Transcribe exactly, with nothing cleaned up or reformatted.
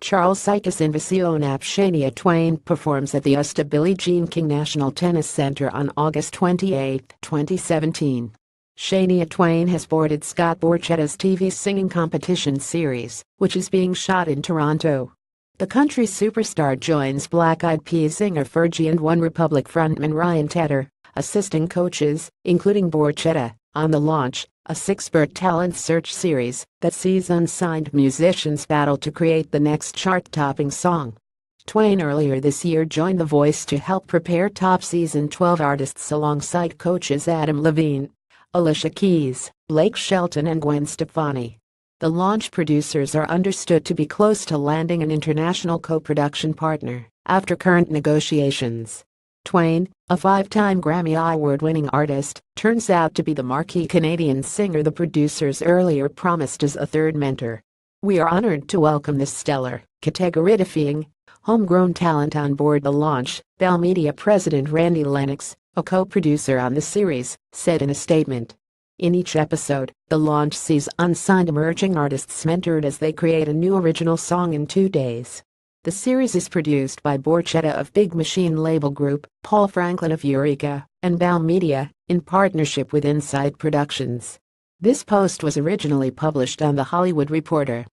Charles Sykes Invasion ap Shania Twain performs at the U S T A Billie Jean King National Tennis Center on August twenty-eighth, twenty seventeen. Shania Twain has boarded Scott Borchetta's T V singing competition series, which is being shot in Toronto. The country superstar joins Black Eyed Peas singer Fergie and OneRepublic frontman Ryan Tedder, assisting coaches, including Borchetta, on the launch, a six-part talent search series that sees unsigned musicians battle to create the next chart-topping song. Twain earlier this year joined The Voice to help prepare top season twelve artists alongside coaches Adam Levine, Alicia Keys, Blake Shelton and Gwen Stefani. The launch producers are understood to be close to landing an international co-production partner after current negotiations. Twain, a five-time Grammy Award-winning artist, turns out to be the marquee Canadian singer the producers earlier promised as a third mentor. "We are honored to welcome this stellar, category-defying, homegrown talent on board the launch," Bell Media president Randy Lennox, a co-producer on the series, said in a statement. In each episode, the launch sees unsigned emerging artists mentored as they create a new original song in two days. The series is produced by Borchetta of Big Machine Label Group, Paul Franklin of Eureka, and Bell Media, in partnership with Inside Productions. This post was originally published on The Hollywood Reporter.